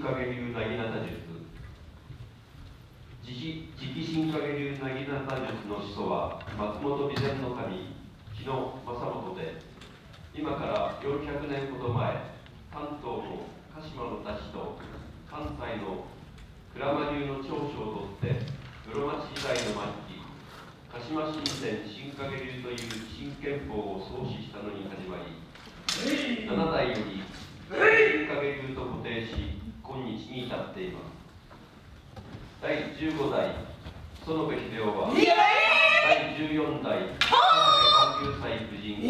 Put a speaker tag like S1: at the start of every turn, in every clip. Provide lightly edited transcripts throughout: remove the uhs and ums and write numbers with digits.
S1: 影流なぎなた術。直新影流なぎなた術の始祖は松本備前守日野正元で、今から400年ほど前、関東の鹿島の太子と関西の鞍馬流の長所をとって室町時代の末期、鹿島新選新影流という新憲法を創始したのに始まり、7代より新影流と固定し、今日に至っています。第15代園部秀夫は第14代関流祭夫人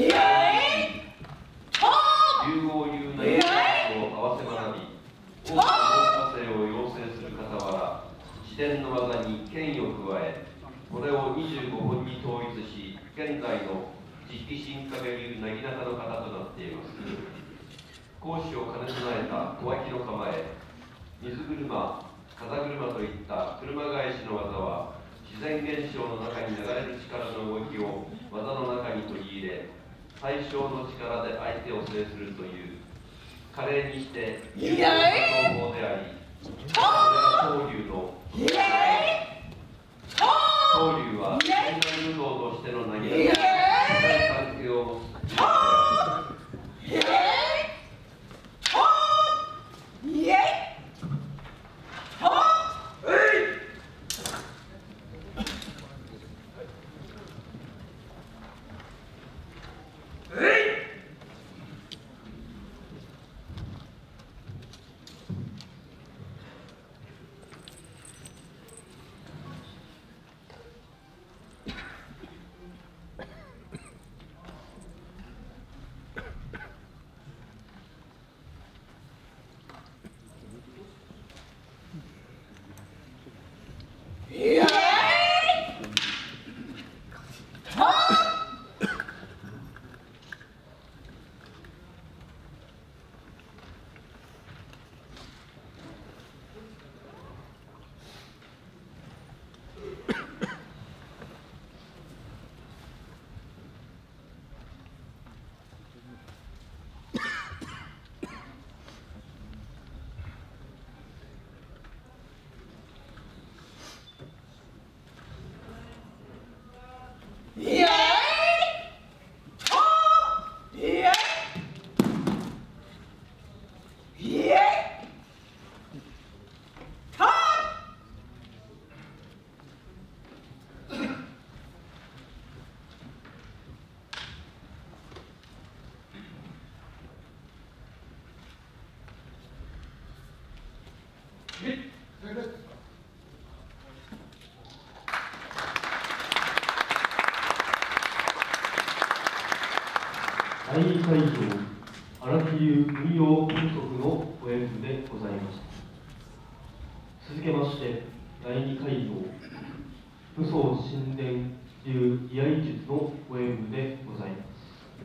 S1: 流合流な技を合わせ学び、多くの文化性を養成する傍ら、自伝の技に権威を加え、これを25本に統一し、現在の直新影流なぎなたの型となっています。講師を兼ね備えた小脇の構え、水車、風車といった車返しの技は、自然現象の中に流れる力の動きを技の中に取り入れ、最小の力で相手を制するという華麗にして有効な方法であり、それが東流の東流は天然武道としての投げ方、関係を持つ
S2: 第2会場、荒木流運用原則のご演舞でございました。続けまして、第2会場、武装神殿流居合術のご演舞でございます。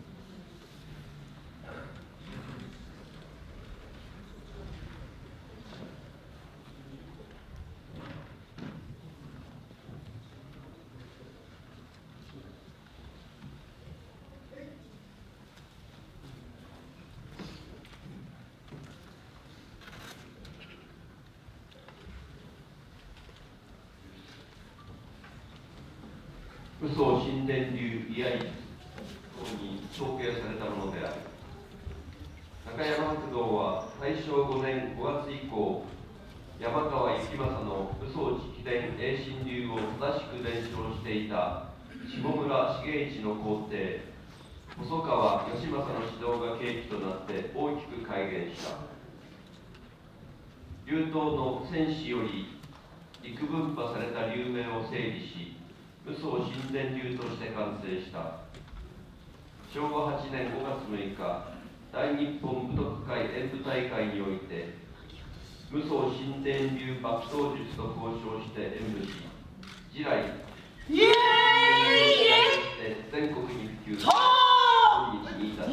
S1: 武装神殿流居合術等に承継されたものである。高山白道は大正5年5月以降、山川幸政の武装直伝永新流を正しく伝承していた下村重一の皇帝細川義政の指導が契機となって大きく改元した。流刀の戦士より陸分派された流名を整理し、武装神殿流として完成した。昭和8年5月6日、大日本武徳会演武大会において、武装神殿流爆刀術と交渉して演武し、以来、全国に普及、今日に至って、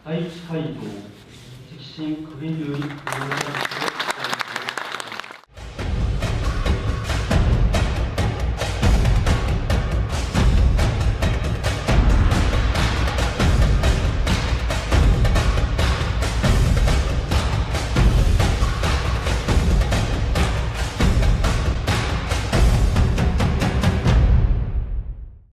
S2: 第1会場、直進影流にご用意します。